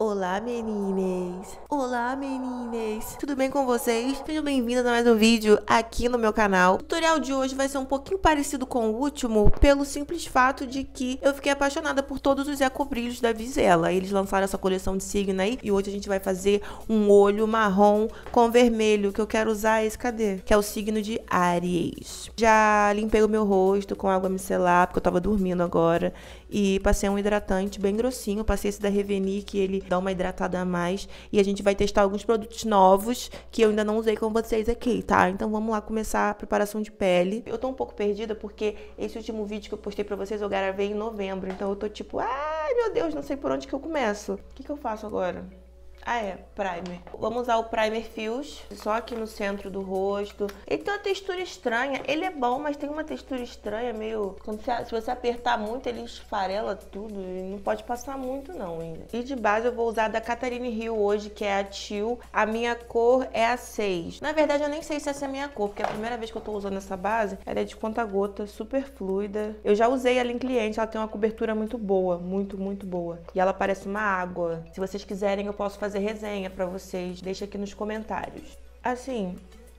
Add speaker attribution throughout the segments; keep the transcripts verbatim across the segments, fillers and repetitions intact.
Speaker 1: Olá, meninas! Olá, meninas! Tudo bem com vocês? Sejam bem-vindas a mais um vídeo aqui no meu canal. O tutorial de hoje vai ser um pouquinho parecido com o último, pelo simples fato de que eu fiquei apaixonada por todos os ecobrilhos da Vizela. Eles lançaram essa coleção de signo aí e hoje a gente vai fazer um olho marrom com vermelho, que eu quero usar esse, cadê? Que é o signo de Áries. Já limpei o meu rosto com água micelar, porque eu tava dormindo agora, e passei um hidratante bem grossinho. Passei esse da Reveni, que ele dá uma hidratada a mais, e a gente vai testar alguns produtos novos que eu ainda não usei com vocês aqui, tá? Então vamos lá começar a preparação de pele. Eu tô um pouco perdida porque esse último vídeo que eu postei pra vocês eu gravei em novembro, então eu tô tipo, ai meu Deus, não sei por onde que eu começo. O que que eu faço agora? Ah, é, primer. Vamos usar o primer Fuse, só aqui no centro do rosto. Ele tem uma textura estranha. Ele é bom, mas tem uma textura estranha, meio... Quando você, se você apertar muito, ele esfarela tudo. E não pode passar muito, não, ainda. E de base eu vou usar da Catherine Hill hoje, que é a Teal. A minha cor é a seis. Na verdade, eu nem sei se essa é a minha cor, porque é a primeira vez que eu tô usando essa base. Ela é de conta-gota, super fluida. Eu já usei ela em cliente, ela tem uma cobertura muito boa. Muito, muito boa. E ela parece uma água. Se vocês quiserem, eu posso fazer resenha pra vocês, deixa aqui nos comentários. Assim,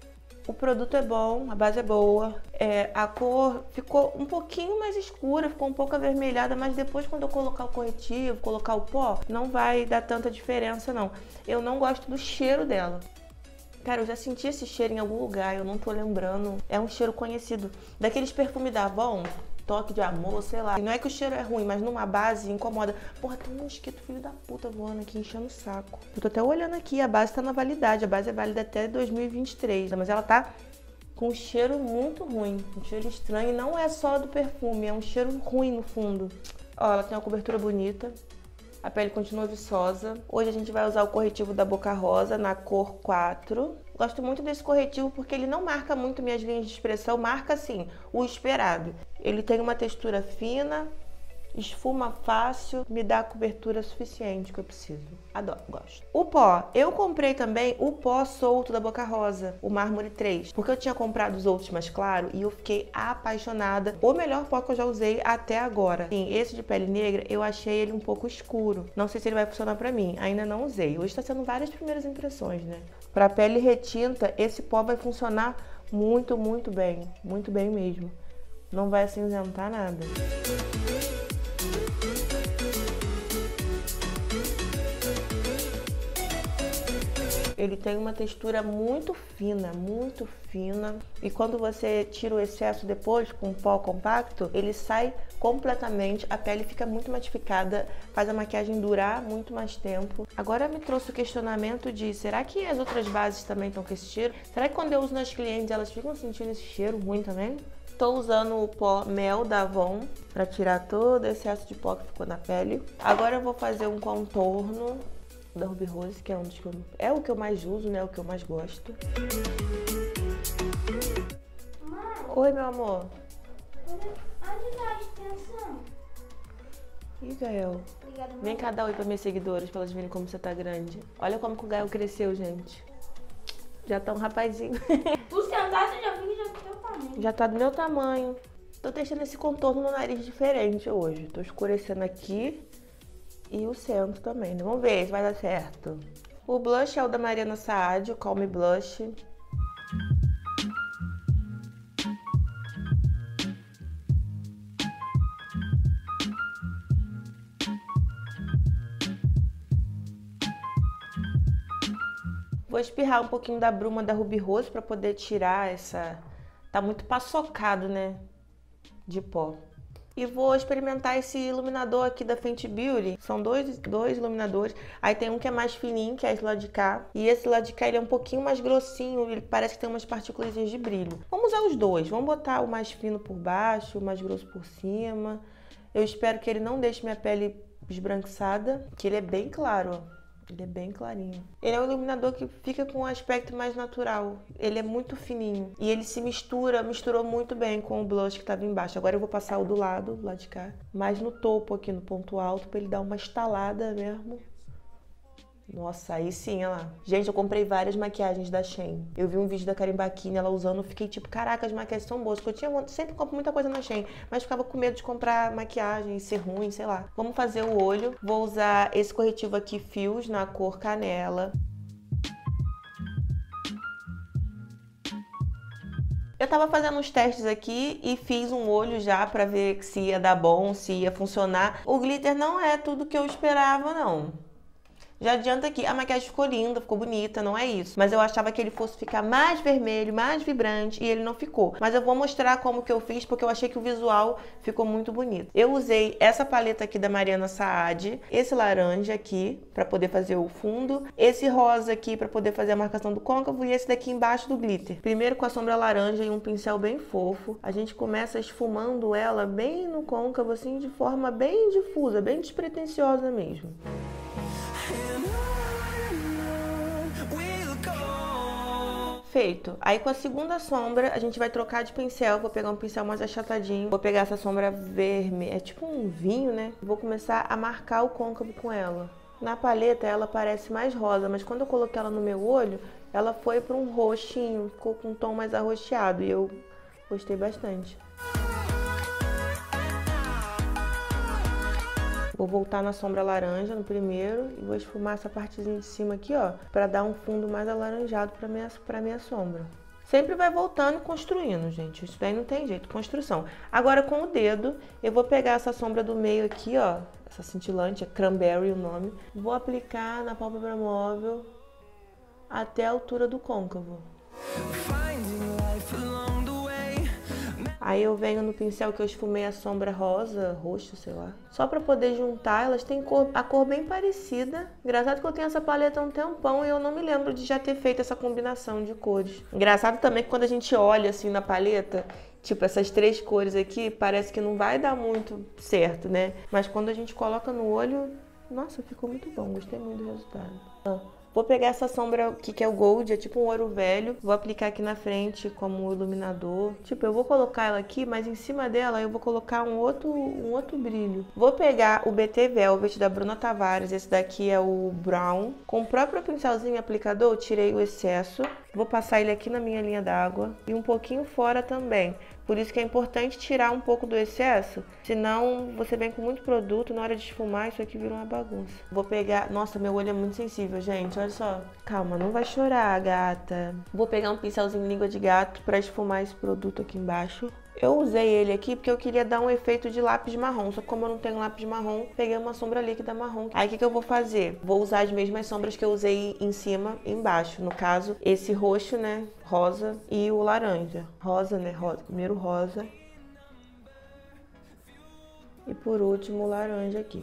Speaker 1: o produto é bom, a base é boa, é, a cor ficou um pouquinho mais escura, ficou um pouco avermelhada, mas depois quando eu colocar o corretivo, colocar o pó, não vai dar tanta diferença não. Eu não gosto do cheiro dela. Cara, eu já senti esse cheiro em algum lugar, eu não tô lembrando. É um cheiro conhecido, daqueles perfumes da Avon, toque de amor, sei lá. Não é que o cheiro é ruim, mas numa base incomoda. Porra, tem um mosquito filho da puta voando aqui, enchendo o saco. Eu tô até olhando aqui, a base tá na validade. A base é válida até dois mil e vinte e três, mas ela tá com um cheiro muito ruim. Um cheiro estranho, e não é só do perfume, é um cheiro ruim no fundo. Ó, ela tem uma cobertura bonita. A pele continua viçosa. Hoje a gente vai usar o corretivo da Boca Rosa na cor quatro. Gosto muito desse corretivo porque ele não marca muito minhas linhas de expressão, marca assim, o esperado. Ele tem uma textura fina, esfuma fácil, me dá a cobertura suficiente que eu preciso. Adoro, gosto. O pó. Eu comprei também o pó solto da Boca Rosa, o Mármore três, porque eu tinha comprado os outros mais claros e eu fiquei apaixonada. O melhor pó que eu já usei até agora. Sim, esse de pele negra, eu achei ele um pouco escuro. Não sei se ele vai funcionar pra mim, ainda não usei. Hoje tá sendo várias primeiras impressões, né? Pra pele retinta, esse pó vai funcionar muito, muito bem. Muito bem mesmo. Não vai acinzentar nada. Ele tem uma textura muito fina, muito fina. E quando você tira o excesso depois com pó compacto, ele sai completamente. A pele fica muito matificada, faz a maquiagem durar muito mais tempo. Agora me trouxe o questionamento de, será que as outras bases também estão com esse cheiro? Será que quando eu uso nas clientes elas ficam sentindo esse cheiro ruim também? Estou usando o pó Mel da Avon para tirar todo o excesso de pó que ficou na pele. Agora eu vou fazer um contorno da Ruby Rose, que é um dos que eu, é o que eu mais uso, né? O que eu mais gosto.
Speaker 2: Mãe,
Speaker 1: oi, meu amor.
Speaker 2: onde tá a extensão?
Speaker 1: Ih, Gael.
Speaker 2: Obrigada, mãe.
Speaker 1: Vem cá dar oi para minhas seguidoras, para elas verem como você tá grande. Olha como que o Gael cresceu, gente. Já tá um rapazinho.
Speaker 2: Tu sentasse, já vi que já do teu tamanho.
Speaker 1: Já tá do meu tamanho. Tô testando esse contorno no nariz diferente hoje. Tô escurecendo aqui e o centro também, né? Vamos ver se vai dar certo. O blush é o da Mariana Saad, o Calm Blush. Vou espirrar um pouquinho da bruma da Ruby Rose para poder tirar essa... Tá muito paçocado, né? De pó. E vou experimentar esse iluminador aqui da Fenty Beauty. São dois, dois iluminadores. Aí tem um que é mais fininho, que é esse lado de cá. E esse lado de cá ele é um pouquinho mais grossinho. Ele parece que tem umas partículas de brilho. Vamos usar os dois. Vamos botar o mais fino por baixo, o mais grosso por cima. Eu espero que ele não deixe minha pele esbranquiçada. Que ele é bem claro, ó. Ele é bem clarinho. Ele é um iluminador que fica com um aspecto mais natural. Ele é muito fininho. E ele se mistura, misturou muito bem com o blush que estava embaixo. Agora eu vou passar o do lado, do lado de cá. Mais no topo aqui, no ponto alto, para ele dar uma estalada mesmo. Nossa, aí sim, olha lá. Gente, eu comprei várias maquiagens da Shein. Eu vi um vídeo da Karen Bakini, ela usando, fiquei tipo, caraca, as maquiagens são boas. Porque eu tinha, sempre compro muita coisa na Shein, mas ficava com medo de comprar maquiagem e ser ruim, sei lá. Vamos fazer o olho. Vou usar esse corretivo aqui, Fios, na cor canela. Eu tava fazendo uns testes aqui e fiz um olho já pra ver se ia dar bom, se ia funcionar. O glitter não é tudo que eu esperava, não. Já adianta aqui, a maquiagem ficou linda, ficou bonita, não é isso. Mas eu achava que ele fosse ficar mais vermelho, mais vibrante, e ele não ficou. Mas eu vou mostrar como que eu fiz, porque eu achei que o visual ficou muito bonito. Eu usei essa paleta aqui da Mariana Saad, esse laranja aqui, pra poder fazer o fundo, esse rosa aqui pra poder fazer a marcação do côncavo, e esse daqui embaixo do glitter. Primeiro com a sombra laranja e um pincel bem fofo, a gente começa esfumando ela bem no côncavo, assim, de forma bem difusa, bem despretensiosa mesmo. Feito. Aí com a segunda sombra, a gente vai trocar de pincel. Vou pegar um pincel mais achatadinho. Vou pegar essa sombra vermelha, é tipo um vinho, né? Vou começar a marcar o côncavo com ela. Na paleta, ela parece mais rosa, mas quando eu coloquei ela no meu olho, ela foi para um roxinho, ficou com um tom mais arroxeado. E eu gostei bastante. Vou voltar na sombra laranja no primeiro e vou esfumar essa partezinha de cima aqui, ó, pra dar um fundo mais alaranjado pra minha, pra minha sombra. Sempre vai voltando e construindo, gente. Isso daí não tem jeito, construção. Agora com o dedo, eu vou pegar essa sombra do meio aqui, ó, essa cintilante, é Cranberry o nome. Vou aplicar na pálpebra móvel até a altura do côncavo. Aí eu venho no pincel que eu esfumei a sombra rosa, roxo, sei lá. Só pra poder juntar, elas têm cor, a cor bem parecida. Engraçado que eu tenho essa paleta há um tempão e eu não me lembro de já ter feito essa combinação de cores. Engraçado também que quando a gente olha assim na paleta, tipo essas três cores aqui, parece que não vai dar muito certo, né? Mas quando a gente coloca no olho, nossa, ficou muito bom, gostei muito do resultado. Ah. Vou pegar essa sombra aqui que é o Gold, é tipo um ouro velho. Vou aplicar aqui na frente como iluminador. Tipo, eu vou colocar ela aqui, mas em cima dela eu vou colocar um outro, um outro brilho. Vou pegar o B T Velvet da Bruna Tavares, esse daqui é o Brown. Com o próprio pincelzinho aplicador, eu tirei o excesso. Vou passar ele aqui na minha linha d'água e um pouquinho fora também. Por isso que é importante tirar um pouco do excesso, senão você vem com muito produto, na hora de esfumar isso aqui vira uma bagunça. Vou pegar... Nossa, meu olho é muito sensível, gente, olha só. Calma, não vai chorar, gata. Vou pegar um pincelzinho língua de gato pra esfumar esse produto aqui embaixo. Eu usei ele aqui porque eu queria dar um efeito de lápis marrom, só que como eu não tenho lápis marrom, peguei uma sombra líquida marrom. Aí o que, que eu vou fazer? Vou usar as mesmas sombras que eu usei em cima e embaixo. No caso, esse roxo, né, rosa e o laranja. Rosa, né, rosa. Primeiro rosa. E por último o laranja aqui.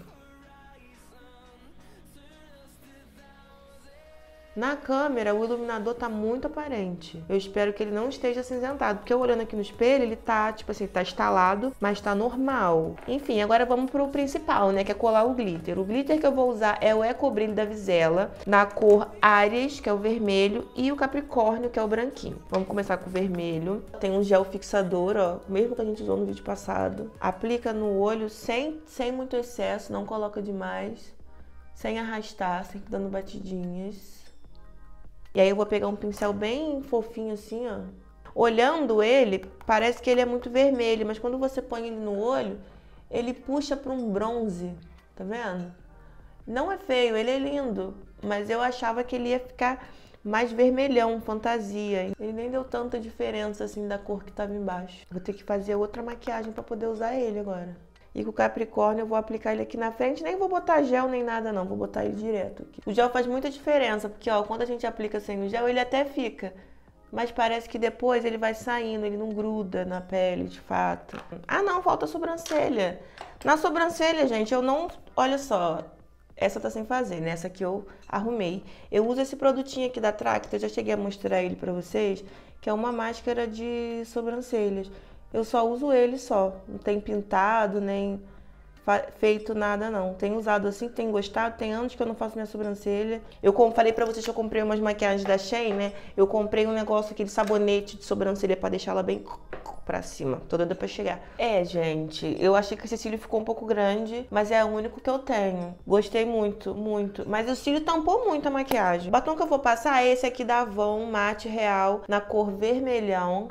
Speaker 1: Na câmera, o iluminador tá muito aparente. Eu espero que ele não esteja acinzentado, porque eu olhando aqui no espelho, ele tá, tipo assim, tá instalado, mas tá normal. Enfim, agora vamos pro principal, né, que é colar o glitter. O glitter que eu vou usar é o Ecobrilho da Vizela, na cor Aries, que é o vermelho, e o Capricórnio, que é o branquinho. Vamos começar com o vermelho. Tem um gel fixador, ó, mesmo que a gente usou no vídeo passado. Aplica no olho sem, sem muito excesso, não coloca demais, sem arrastar, sempre dando batidinhas. E aí eu vou pegar um pincel bem fofinho assim, ó. Olhando ele, parece que ele é muito vermelho, mas quando você põe ele no olho, ele puxa para um bronze, tá vendo? Não é feio, ele é lindo, mas eu achava que ele ia ficar mais vermelhão, fantasia. Ele nem deu tanta diferença assim da cor que tava embaixo. Vou ter que fazer outra maquiagem para poder usar ele agora. E com o Capricórnio eu vou aplicar ele aqui na frente, nem vou botar gel nem nada não, vou botar ele direto aqui. O gel faz muita diferença, porque ó, quando a gente aplica sem o gel, ele até fica, mas parece que depois ele vai saindo, ele não gruda na pele, de fato. Ah não, falta a sobrancelha. Na sobrancelha, gente, eu não... Olha só, essa tá sem fazer, né? Essa aqui eu arrumei. Eu uso esse produtinho aqui da Tracta, eu já cheguei a mostrar ele pra vocês, que é uma máscara de sobrancelhas. Eu só uso ele só, não tem pintado, nem feito nada não. Tenho usado assim, tenho gostado. Tem anos que eu não faço minha sobrancelha. Eu como falei pra vocês que eu comprei umas maquiagens da Shein, né? Eu comprei um negócio, aquele sabonete de sobrancelha pra deixar ela bem pra cima. Tô doida pra chegar. É, gente, eu achei que esse cílio ficou um pouco grande, mas é o único que eu tenho. Gostei muito, muito. Mas o cílio tampou muito a maquiagem. O batom que eu vou passar é esse aqui da Avon, Mate Real, na cor vermelhão.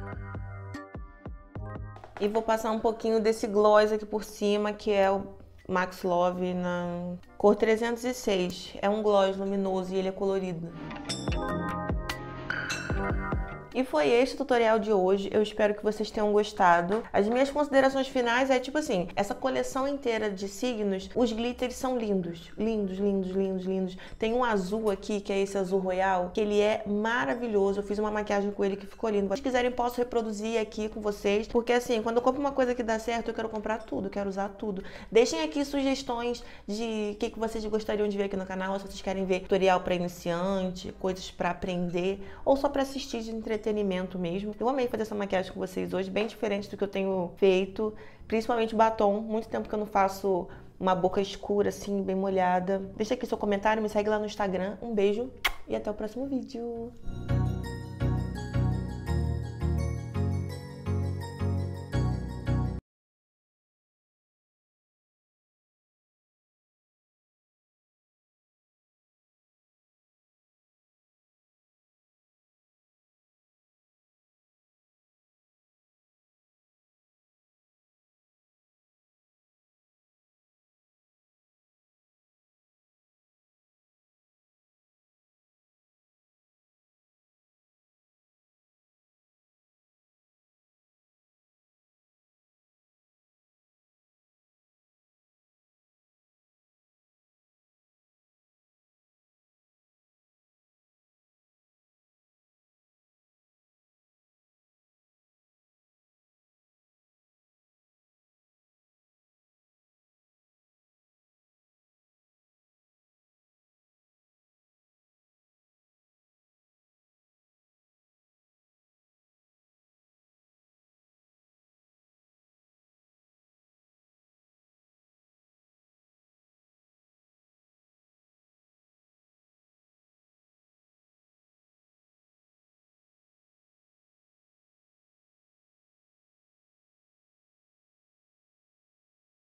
Speaker 1: E vou passar um pouquinho desse gloss aqui por cima, que é o Max Love na cor trezentos e seis. É um gloss luminoso e ele é colorido. E foi este o tutorial de hoje, eu espero que vocês tenham gostado. As minhas considerações finais é tipo assim, essa coleção inteira de signos, os glitters são lindos, lindos, lindos, lindos, lindos. Tem um azul aqui, que é esse azul royal, que ele é maravilhoso, eu fiz uma maquiagem com ele que ficou lindo. Se quiserem, posso reproduzir aqui com vocês, porque assim, quando eu compro uma coisa que dá certo, eu quero comprar tudo, eu quero usar tudo. Deixem aqui sugestões de o que, que vocês gostariam de ver aqui no canal, se vocês querem ver tutorial para iniciante, coisas para aprender, ou só para assistir de entretenimento mesmo. Eu amei fazer essa maquiagem com vocês hoje, bem diferente do que eu tenho feito, principalmente batom. Muito tempo que eu não faço uma boca escura assim, bem molhada. Deixa aqui seu comentário, me segue lá no Instagram. Um beijo e até o próximo vídeo.